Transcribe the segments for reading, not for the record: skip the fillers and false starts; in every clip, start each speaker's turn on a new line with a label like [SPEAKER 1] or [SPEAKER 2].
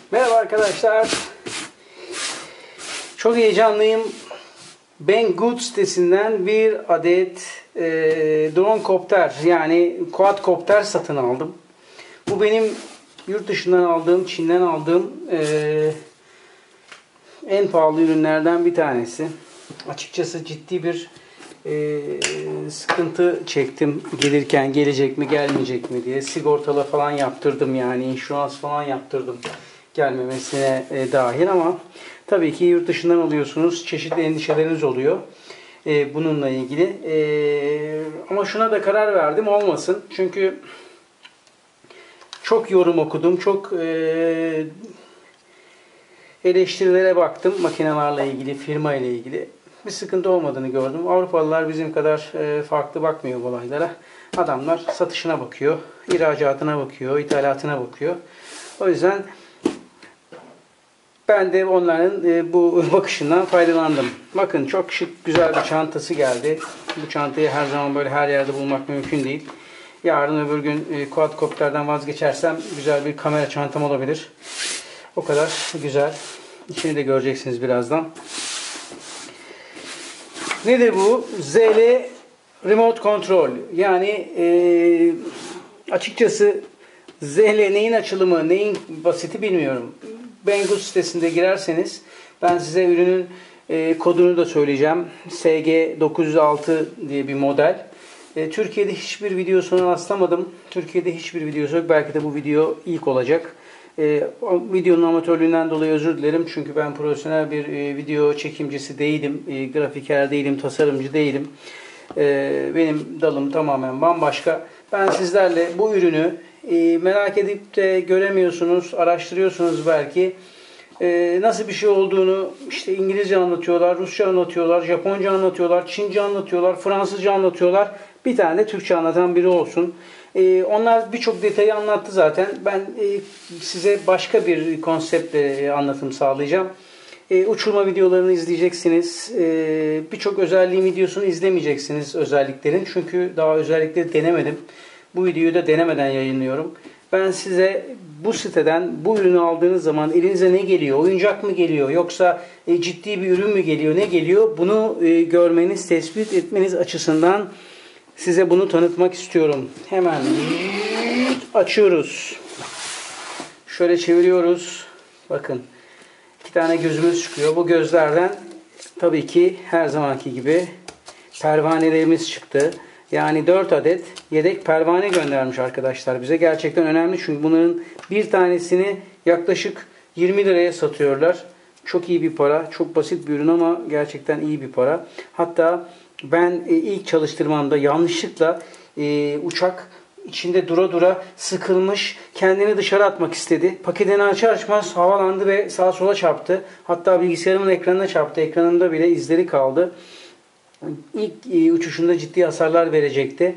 [SPEAKER 1] Merhaba arkadaşlar. Çok heyecanlıyım. Banggood sitesinden bir adet drone kopter yani quadcopter satın aldım. Bu benim yurt dışından aldığım, Çin'den aldığım en pahalı ürünlerden bir tanesi. Açıkçası ciddi bir sıkıntı çektim gelirken, gelecek mi gelmeyecek mi diye. Sigortalı falan yaptırdım, yani inşurans falan yaptırdım gelmemesine dahil, ama tabii ki yurt dışından alıyorsunuz, çeşitli endişeleriniz oluyor bununla ilgili. Ama şuna da karar verdim, olmasın. Çünkü çok yorum okudum, çok eleştirilere baktım makinelerle ilgili, firma ile ilgili. Bir sıkıntı olmadığını gördüm. Avrupalılar bizim kadar farklı bakmıyor bu olaylara. Adamlar satışına bakıyor, ihracatına bakıyor, ithalatına bakıyor. O yüzden ben de onların bu bakışından faydalandım. Bakın, çok şık, güzel bir çantası geldi. Bu çantayı her zaman böyle her yerde bulmak mümkün değil. Yarın öbür gün quadcopter'den vazgeçersem güzel bir kamera çantam olabilir. O kadar güzel. İçini de göreceksiniz birazdan. Nedir bu? ZL Remote Control. Yani açıkçası ZL neyin açılımı, neyin basiti bilmiyorum. Banggood sitesinde girerseniz ben size ürünün kodunu da söyleyeceğim. SG906 diye bir model. Türkiye'de hiçbir videosuna rastlamadım. Türkiye'de hiçbir videosu yok. Belki de bu video ilk olacak. Videonun amatörlüğünden dolayı özür dilerim. Çünkü ben profesyonel bir video çekimcisi değilim. Grafiker değilim, tasarımcı değilim. Benim dalım tamamen bambaşka. Ben sizlerle bu ürünü merak edip de göremiyorsunuz, araştırıyorsunuz belki. Nasıl bir şey olduğunu işte İngilizce anlatıyorlar, Rusça anlatıyorlar, Japonca anlatıyorlar, Çince anlatıyorlar, Fransızca anlatıyorlar. Bir tane de Türkçe anlatan biri olsun. Onlar birçok detayı anlattı zaten. Ben size başka bir konseptle anlatım sağlayacağım. Uçurma videolarını izleyeceksiniz. Birçok özelliğin videosunu izlemeyeceksiniz özelliklerin. Çünkü daha özellikleri denemedim. Bu videoyu da denemeden yayınlıyorum. Ben size bu siteden bu ürünü aldığınız zaman elinize ne geliyor? Oyuncak mı geliyor? Yoksa ciddi bir ürün mü geliyor? Ne geliyor? Bunu görmeniz, tespit etmeniz açısından size bunu tanıtmak istiyorum. Hemen açıyoruz. Şöyle çeviriyoruz. Bakın, iki tane gözümüz çıkıyor. Bu gözlerden tabii ki her zamanki gibi pervanelerimiz çıktı. Yani 4 adet yedek pervane göndermiş arkadaşlar bize. Gerçekten önemli, çünkü bunların bir tanesini yaklaşık 20 liraya satıyorlar. Çok iyi bir para. Çok basit bir ürün ama gerçekten iyi bir para. Hatta ben ilk çalıştırmamda yanlışlıkla uçak içinde dura dura sıkılmış, kendini dışarı atmak istedi. Paketini açar açmaz havalandı ve sağa sola çarptı. Hatta bilgisayarımın ekranına çarptı. Ekranımda bile izleri kaldı. İlk uçuşunda ciddi hasarlar verecekti.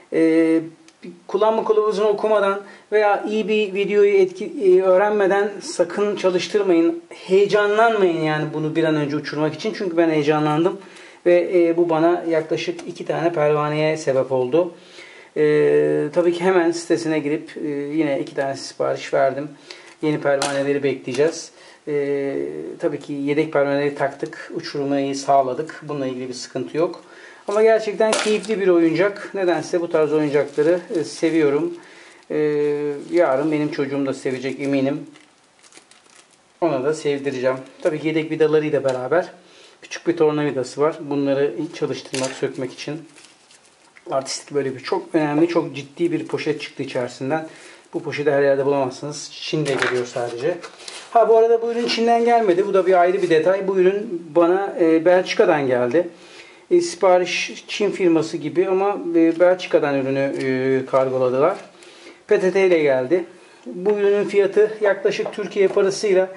[SPEAKER 1] Kullanma kılavuzunu okumadan veya iyi bir videoyu öğrenmeden sakın çalıştırmayın. Heyecanlanmayın yani bunu bir an önce uçurmak için. Çünkü ben heyecanlandım ve bu bana yaklaşık 2 tane pervaneye sebep oldu. Tabii ki hemen sitesine girip yine 2 tane sipariş verdim. Yeni pervaneleri bekleyeceğiz. Tabii ki yedek pervaneleri taktık, uçurmayı sağladık. Bununla ilgili bir sıkıntı yok. Ama gerçekten keyifli bir oyuncak. Nedense bu tarz oyuncakları seviyorum. Yarın benim çocuğum da sevecek eminim. Ona da sevdireceğim. Tabii ki yedek vidalarıyla beraber küçük bir tornavidası var. Bunları çalıştırmak, sökmek için. Artistik böyle bir çok önemli, çok ciddi bir poşet çıktı içerisinden. Bu poşeti her yerde bulamazsınız. Çin'de geliyor sadece. Ha, bu arada bu ürün Çin'den gelmedi. Bu da bir ayrı bir detay. Bu ürün bana Belçika'dan geldi. Sipariş Çin firması gibi ama Belçika'dan ürünü kargoladılar. PTT ile geldi. Bu ürünün fiyatı yaklaşık Türkiye parasıyla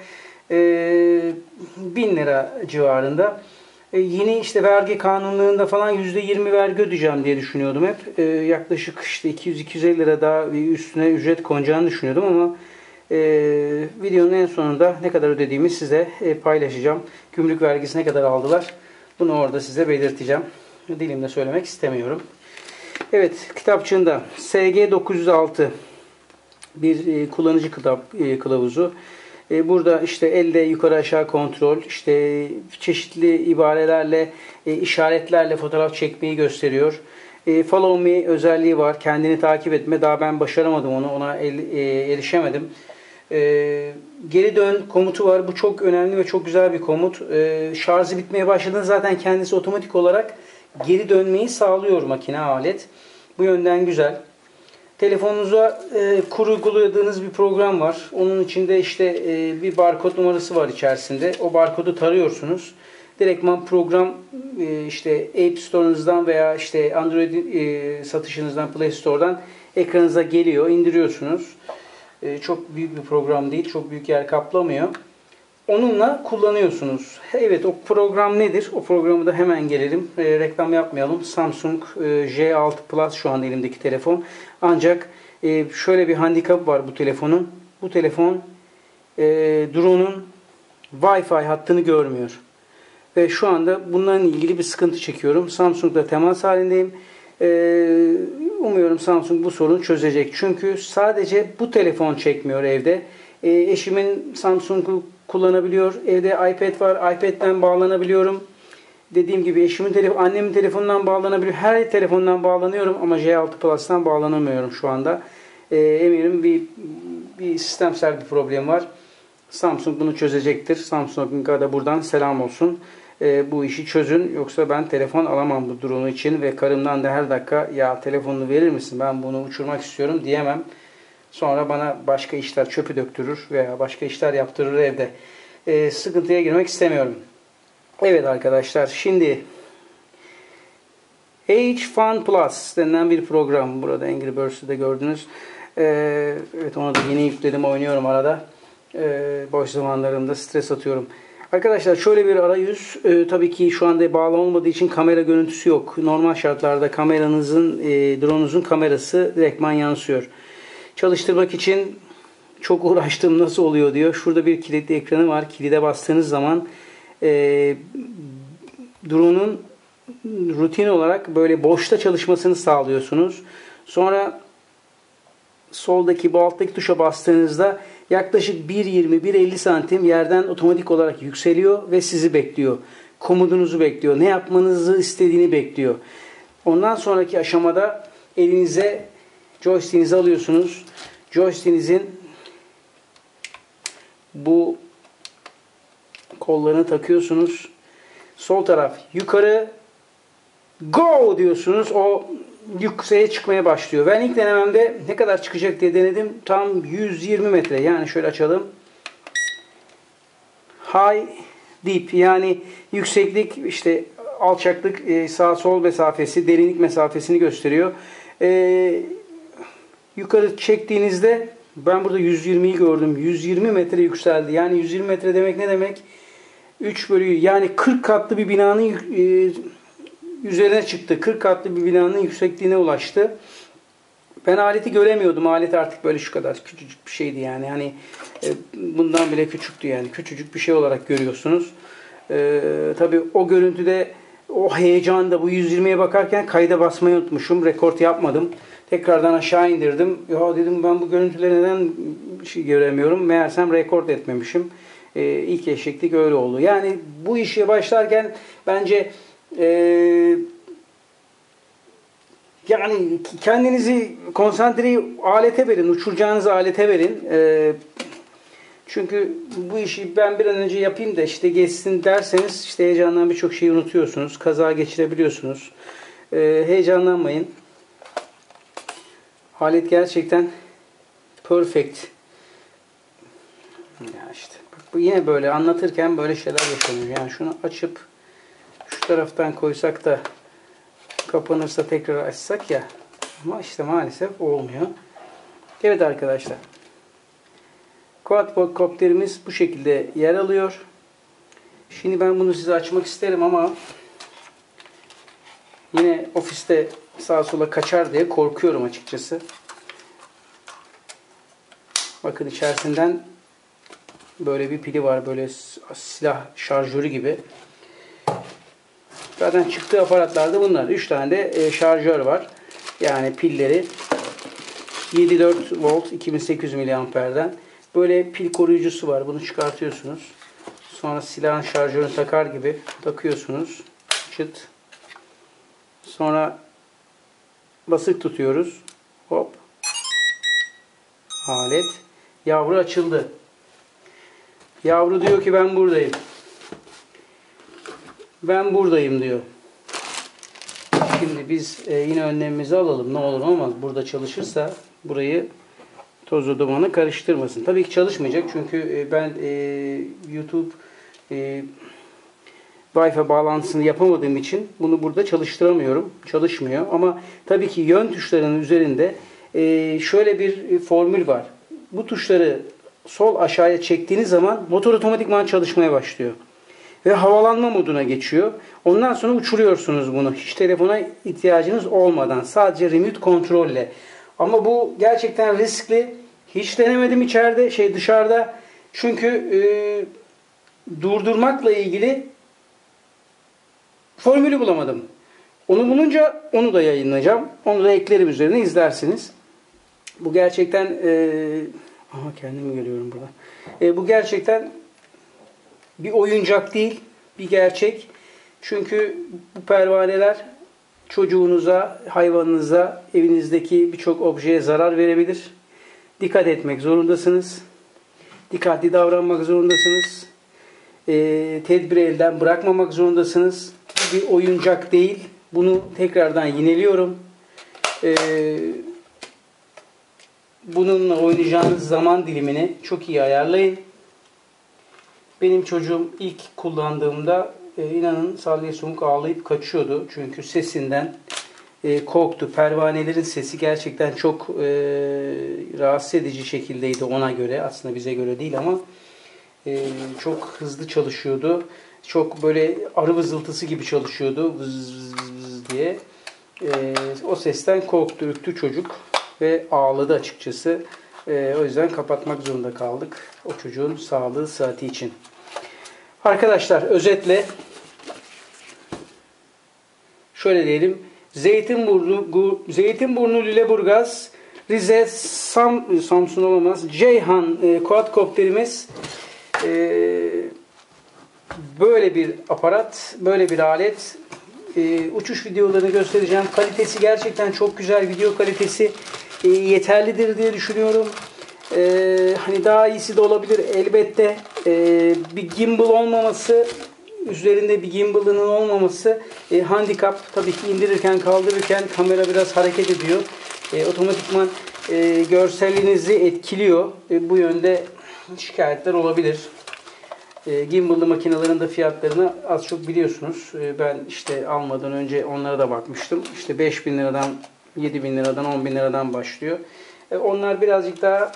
[SPEAKER 1] 1000 lira civarında. Yeni işte vergi kanunlarında falan %20 vergi ödeyeceğim diye düşünüyordum hep. Yaklaşık işte 200-250 lira daha üstüne ücret konacağını düşünüyordum ama videonun en sonunda ne kadar ödediğimi size paylaşacağım. Gümrük vergisi ne kadar aldılar? Bunu orada size belirteceğim. Dilimde söylemek istemiyorum. Evet, kitapçığında SG906 bir kullanıcı kılavuzu. Burada işte elde yukarı aşağı kontrol, işte çeşitli ibarelerle, işaretlerle fotoğraf çekmeyi gösteriyor. Follow me özelliği var. Kendini takip etme. Daha ben başaramadım onu. Ona erişemedim. Geri dön komutu var. Bu çok önemli ve çok güzel bir komut. Şarjı bitmeye başladığında zaten kendisi otomatik olarak geri dönmeyi sağlıyor makine, alet. Bu yönden güzel. Telefonunuza kurguladığınız bir program var. Onun içinde işte bir barkod numarası var içerisinde. O barkodu tarıyorsunuz. Direktman program işte App Store'unuzdan veya işte Android satışınızdan, Play Store'dan ekranınıza geliyor. İndiriyorsunuz. Çok büyük bir program değil. Çok büyük yer kaplamıyor. Onunla kullanıyorsunuz. Evet, o program nedir? O programı da hemen gelelim. Reklam yapmayalım. Samsung J6 Plus şu anda elimdeki telefon. Ancak şöyle bir handikap var bu telefonun. Bu telefon drone'un Wi-Fi hattını görmüyor. Ve şu anda bununla ilgili bir sıkıntı çekiyorum. Samsung'la temas halindeyim. Umuyorum Samsung bu sorunu çözecek. Çünkü sadece bu telefon çekmiyor evde. Eşimin Samsung'u kullanabiliyor. Evde iPad var. iPad'den bağlanabiliyorum. Dediğim gibi eşimin telefonu, annemin telefonundan bağlanabiliyor. Her telefondan bağlanıyorum ama J6 Plus'tan bağlanamıyorum şu anda. Eminim bir sistemsel bir problem var. Samsung bunu çözecektir. Samsung'a da buradan selam olsun. Bu işi çözün. Yoksa ben telefon alamam bu durumu için ve karımdan da her dakika ya telefonunu verir misin, ben bunu uçurmak istiyorum diyemem. Sonra bana başka işler çöpü döktürür veya başka işler yaptırır evde. Sıkıntıya girmek istemiyorum. Evet arkadaşlar, şimdi H-Fun Plus denilen bir program. Burada Angry Birds'ü de gördünüz. Evet, onu da yeni yükledim, oynuyorum arada. Boş zamanlarımda stres atıyorum. Arkadaşlar şöyle bir arayüz. Tabii ki şu anda bağlı olmadığı için kamera görüntüsü yok. Normal şartlarda kameranızın, drone'unuzun kamerası direktman yansıyor. Çalıştırmak için çok uğraştım, nasıl oluyor diyor. Şurada bir kilitli ekranı var. Kilide bastığınız zaman drone'un rutin olarak böyle boşta çalışmasını sağlıyorsunuz. Sonra soldaki, bu alttaki tuşa bastığınızda yaklaşık 1.20-1.50 santim yerden otomatik olarak yükseliyor ve sizi bekliyor. Komutunuzu bekliyor. Ne yapmanızı istediğini bekliyor. Ondan sonraki aşamada elinize joystick'inizi alıyorsunuz. Joystick'inizin bu kollarını takıyorsunuz. Sol taraf yukarı, go diyorsunuz. O yükseğe çıkmaya başlıyor. Ben ilk denememde ne kadar çıkacak diye denedim. Tam 120 metre. Yani şöyle açalım. High, deep. Yani yükseklik, işte alçaklık, sağ sol mesafesi, derinlik mesafesini gösteriyor. Yukarı çektiğinizde ben burada 120'yi gördüm. 120 metre yükseldi. Yani 120 metre demek ne demek? 3 bölü, yani 40 katlı bir binanın üzerine çıktı. 40 katlı bir binanın yüksekliğine ulaştı. Ben aleti göremiyordum. Alet artık böyle şu kadar küçücük bir şeydi yani. Hani bundan bile küçüktü yani. Küçücük bir şey olarak görüyorsunuz. Tabii o görüntüde o heyecanda bu 120'ye bakarken kayda basmayı unutmuşum. Rekord yapmadım. Tekrardan aşağı indirdim. Ya dedim, ben bu görüntüleri neden şey göremiyorum? Meğersem rekord etmemişim. İlk eşeklik öyle oldu. Yani bu işe başlarken bence yani kendinizi konsantreyi alete verin, uçuracağınız alete verin. Çünkü bu işi ben bir an önce yapayım da işte geçsin derseniz işte heyecandan birçok şeyi unutuyorsunuz. Kaza geçirebiliyorsunuz. Heyecanlanmayın. Alet gerçekten perfect. Ya işte bak, bu yine böyle anlatırken böyle şeyler yaşanıyor. Yani şunu açıp şu taraftan koysak da kapanırsa tekrar açsak ya. Ama işte maalesef olmuyor. Evet arkadaşlar. Quadcopterimiz bu şekilde yer alıyor. Şimdi ben bunu size açmak isterim ama yine ofiste sağa sola kaçar diye korkuyorum açıkçası. Bakın içerisinden böyle bir pili var. Böyle silah şarjörü gibi. Zaten çıktığı aparatlarda bunlar. 3 tane de şarjör var. Yani pilleri 7.4 volt 2800 miliamperden Böyle pil koruyucusu var. Bunu çıkartıyorsunuz. Sonra silahın şarjörünü takar gibi takıyorsunuz. Çıt. Sonra basık tutuyoruz. Hop. Alet. Yavru açıldı. Yavru diyor ki ben buradayım. Ben buradayım diyor. Şimdi biz yine önlemimizi alalım. Ne olur olmaz. Burada çalışırsa burayı tozu dumanı karıştırmasın. Tabii ki çalışmayacak. Çünkü ben YouTube Wi-Fi bağlantısını yapamadığım için bunu burada çalıştıramıyorum. Çalışmıyor. Ama tabii ki yön tuşlarının üzerinde şöyle bir formül var. Bu tuşları sol aşağıya çektiğiniz zaman motor otomatikman çalışmaya başlıyor. Ve havalanma moduna geçiyor. Ondan sonra uçuruyorsunuz bunu. Hiç telefona ihtiyacınız olmadan. Sadece remote kontrolle. Ama bu gerçekten riskli. Hiç denemedim dışarıda. Çünkü durdurmakla ilgili formülü bulamadım. Onu bulunca onu da yayınlayacağım. Onu da eklerim üzerine izlersiniz. Bu gerçekten kendimi görüyorum burada. Bu gerçekten bir oyuncak değil, bir gerçek. Çünkü bu pervaneler çocuğunuza, hayvanınıza, evinizdeki birçok objeye zarar verebilir. Dikkat etmek zorundasınız. Dikkatli davranmak zorundasınız. Tedbiri elden bırakmamak zorundasınız. Bu bir oyuncak değil. Bunu tekrardan yineliyorum. Bununla oynayacağınız zaman dilimini çok iyi ayarlayın. Benim çocuğum ilk kullandığımda inanın salya sumuk ağlayıp kaçıyordu. Çünkü sesinden korktu. Pervanelerin sesi gerçekten çok rahatsız edici şekildeydi ona göre. Aslında bize göre değil ama çok hızlı çalışıyordu. Çok böyle arı vızıltısı gibi çalışıyordu. Vız vız vız diye. O sesten korktu, ürktü çocuk ve ağladı açıkçası. O yüzden kapatmak zorunda kaldık. O çocuğun sağlığı, sıhhati için. Arkadaşlar şöyle diyelim. Zeytinburnu, Lüleburgaz, Rize, Samsun olamaz. Ceyhan quadcopterimiz böyle bir aparat, böyle bir alet. Uçuş videolarını göstereceğim. Kalitesi gerçekten çok güzel. Video kalitesi yeterlidir diye düşünüyorum. Hani daha iyisi de olabilir elbette. Bir gimbal olmaması, üzerinde bir gimbal'ının olmaması handikap. Tabii ki indirirken, kaldırırken kamera biraz hareket ediyor. Otomatikman görselliğinizi etkiliyor. Bu yönde şikayetler olabilir. Gimbal'lı makinelerin de fiyatlarını az çok biliyorsunuz. Ben işte almadan önce onlara da bakmıştım. İşte 5.000 liradan, 7.000 liradan, 10.000 liradan başlıyor. Onlar birazcık daha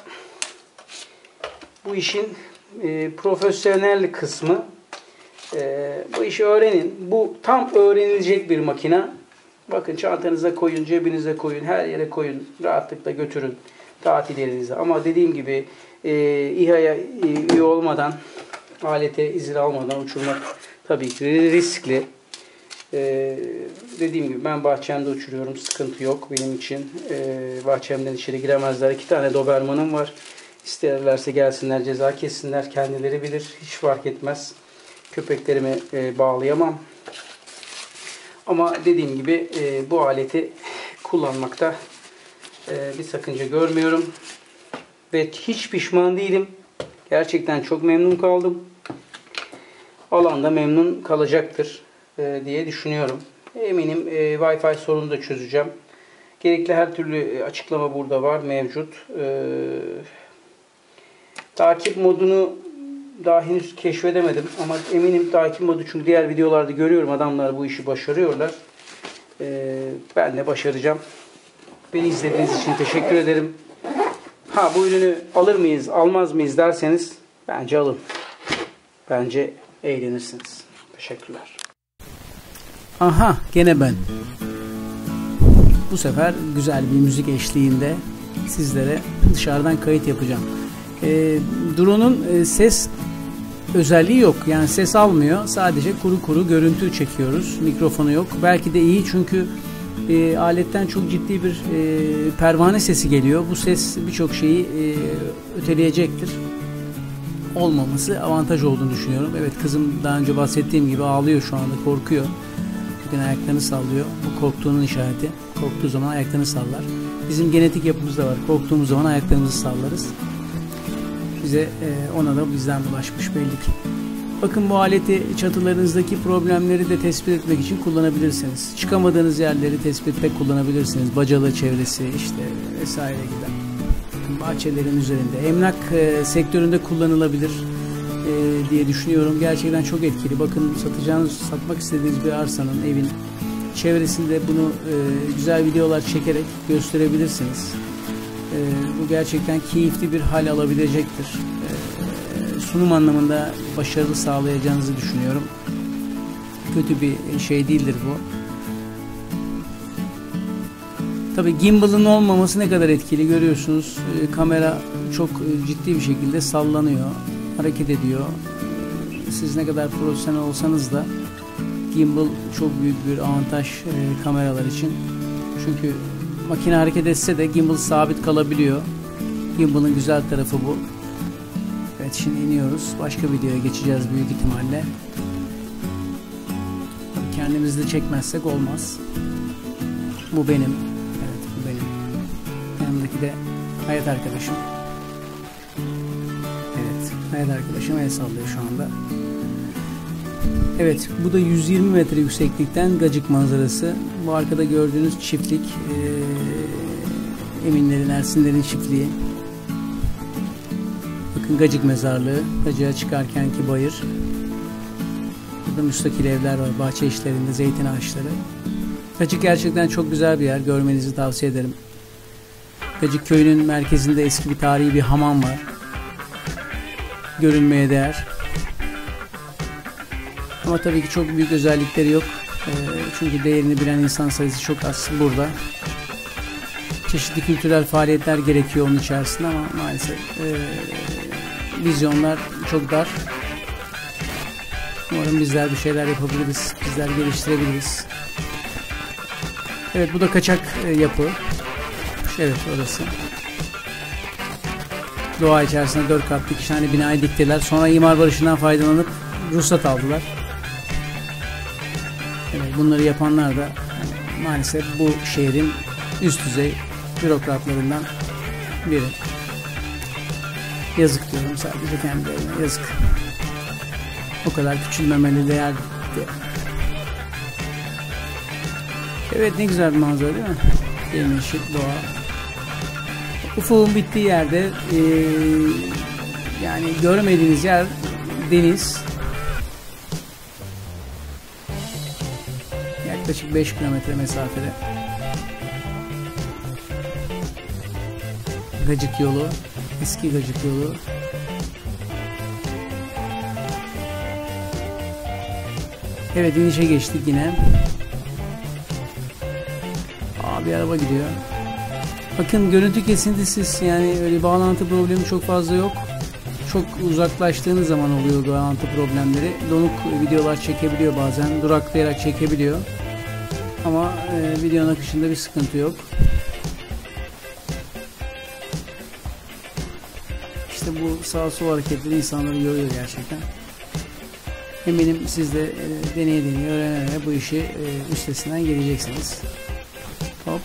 [SPEAKER 1] bu işin profesyonel kısmı. Bu işi öğrenin. Bu tam öğrenilecek bir makine. Bakın çantanıza koyun, cebinize koyun, her yere koyun. Rahatlıkla götürün tatil yerinize. Ama dediğim gibi İHA'ya üye olmadan, alete izin almadan uçurmak tabii ki riskli. Dediğim gibi ben bahçemde uçuruyorum. Sıkıntı yok benim için. Bahçemden içeri giremezler. 2 tane Doberman'ım var. İsterlerse gelsinler, ceza kessinler. Kendileri bilir. Hiç fark etmez. Köpeklerimi bağlayamam. Ama dediğim gibi bu aleti kullanmakta bir sakınca görmüyorum. Ve hiç pişman değilim. Gerçekten çok memnun kaldım. Alan da memnun kalacaktır diye düşünüyorum. Eminim Wi-Fi sorunu da çözeceğim. Gerekli her türlü açıklama burada var, mevcut. Takip modunu daha henüz keşfedemedim ama eminim takip modu, çünkü diğer videolarda görüyorum adamlar bu işi başarıyorlar. Ben de başaracağım. Beni izlediğiniz için teşekkür ederim. Bu ürünü alır mıyız, almaz mıyız derseniz bence alın. Bence eğlenirsiniz. Teşekkürler. Aha, gene ben. Bu sefer güzel bir müzik eşliğinde sizlere dışarıdan kayıt yapacağım. Drone'un ses özelliği yok. Yani ses almıyor. Sadece kuru kuru görüntü çekiyoruz. Mikrofonu yok. Belki de iyi çünkü aletten çok ciddi bir pervane sesi geliyor. Bu ses birçok şeyi öteleyecektir. Olmaması avantaj olduğunu düşünüyorum. Evet, kızım daha önce bahsettiğim gibi ağlıyor şu anda, korkuyor. Bugün ayaklarını sallıyor. Bu korktuğunun işareti. Korktuğu zaman ayaklarını sallar. Bizim genetik yapımızda var. Korktuğumuz zaman ayaklarımızı sallarız. Bize ona da bizden bulaşmış belli ki. Bakın, bu aleti çatılarınızdaki problemleri de tespit etmek için kullanabilirsiniz. Çıkamadığınız yerleri tespit etmek kullanabilirsiniz. Bacalı çevresi işte vesaire gibi. Bahçelerin üzerinde. Emlak sektöründe kullanılabilir diye düşünüyorum. Gerçekten çok etkili. Bakın, satmak istediğiniz bir arsanın, evin çevresinde bunu güzel videolar çekerek gösterebilirsiniz. Bu gerçekten keyifli bir hal alabilecektir. Sunum anlamında başarılı sağlayacağınızı düşünüyorum. Kötü bir şey değildir bu. Tabii gimbal'ın olmaması ne kadar etkili görüyorsunuz. Kamera çok ciddi bir şekilde sallanıyor, hareket ediyor. Siz ne kadar profesyonel olsanız da gimbal çok büyük bir avantaj kameralar için. Çünkü makine hareket etse de gimbal sabit kalabiliyor. Gimbal'ın güzel tarafı bu. Evet, şimdi iniyoruz. Başka videoya geçeceğiz büyük ihtimalle. Kendimizi de çekmezsek olmaz. Bu benim. Evet, bu benim. Yanımdaki de hayat arkadaşım. Evet, hayat arkadaşım el sallıyor şu anda. Evet, bu da 120 metre yükseklikten Gacık manzarası. Bu arkada gördüğünüz çiftlik Eminlerin, Ersinlerin çiftliği. Bakın, Gacık mezarlığı, Gacık'a çıkarkenki bayır. Burada müstakil evler var, bahçe işlerinde zeytin ağaçları. Gacık gerçekten çok güzel bir yer, görmenizi tavsiye ederim. Gacık köyünün merkezinde eski bir tarihi bir hamam var. Görünmeye değer. Ama tabii ki çok büyük özellikleri yok. Çünkü değerini bilen insan sayısı çok az burada. Çeşitli kültürel faaliyetler gerekiyor onun içerisinde ama maalesef vizyonlar çok dar. Umarım bizler bir şeyler yapabiliriz, bizler geliştirebiliriz. Evet, bu da kaçak yapı. Evet, orası. Doğa içerisinde 4 katlı 2 tane binayı diktiler. Sonra imar barışından faydalanıp ruhsat aldılar. Evet, bunları yapanlar da maalesef bu şehrin üst düzey bürokratlarından biri. Yazık diyorum sadece kendilerine, yazık. O kadar küçülmemeli değer. Evet, ne güzel bir manzara değil mi? Yemyeşil doğa. Ufuğun bittiği yerde yani görmediğiniz yer deniz. Yaklaşık 5 kilometre mesafede. Gacık yolu, eski Gacık yolu. Evet, inişe geçtik yine. Bir araba gidiyor. Bakın, görüntü kesintisiz, yani öyle bağlantı problemi çok fazla yok. Çok uzaklaştığınız zaman oluyor bağlantı problemleri. Donuk videolar çekebiliyor bazen, duraklayarak çekebiliyor. Ama videonun akışında bir sıkıntı yok. İşte bu sağ sol hareketleri insanları yoruyor gerçekten. Eminim siz de deneye öğrenerek bu işi üstesinden geleceksiniz. Hop.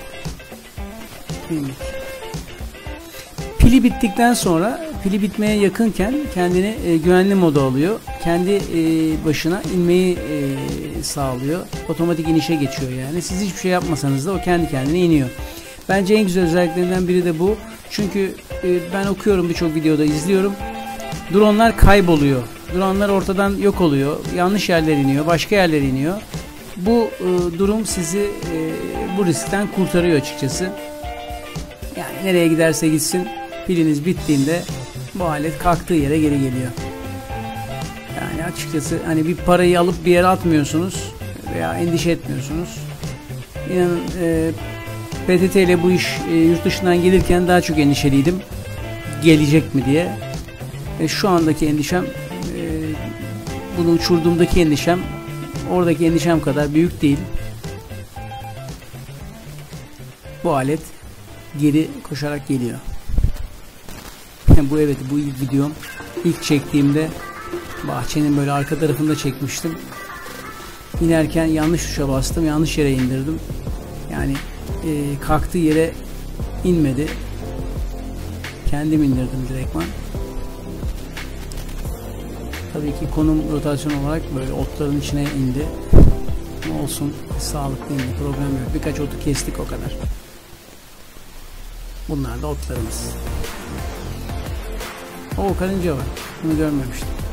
[SPEAKER 1] Pili bittikten sonra, pili bitmeye yakınken kendini güvenli moda alıyor. Kendi başına inmeyi sağlıyor. Otomatik inişe geçiyor yani. Siz hiçbir şey yapmasanız da o kendi kendine iniyor. Bence en güzel özelliklerinden biri de bu. Çünkü ben okuyorum, birçok videoda izliyorum. Dronlar kayboluyor. Dronlar ortadan yok oluyor. Yanlış yerlere iniyor, başka yerlere iniyor. Bu durum sizi bu riskten kurtarıyor açıkçası. Yani nereye giderse gitsin, piliniz bittiğinde bu alet kalktığı yere geri geliyor. Yani açıkçası hani bir parayı alıp bir yere atmıyorsunuz veya endişe etmiyorsunuz. İnanın PTT ile bu iş yurt dışından gelirken daha çok endişeliydim. Gelecek mi diye. Şu andaki endişem, bunu uçurduğumdaki endişem oradaki endişem kadar büyük değil. bu alet geri koşarak geliyor. Bu videom ilk çektiğimde bahçenin böyle arka tarafında çekmiştim. İnerken yanlış tuşa bastım, yanlış yere indirdim. Yani kalktığı yere inmedi. Kendim indirdim direktman. Tabii ki konum rotasyon olarak böyle otların içine indi. Ama olsun, sağlıklı indi, problem yok. Birkaç otu kestik, o kadar. Bunlar da otlarımız. O karınca var. Bunu görmemiştim.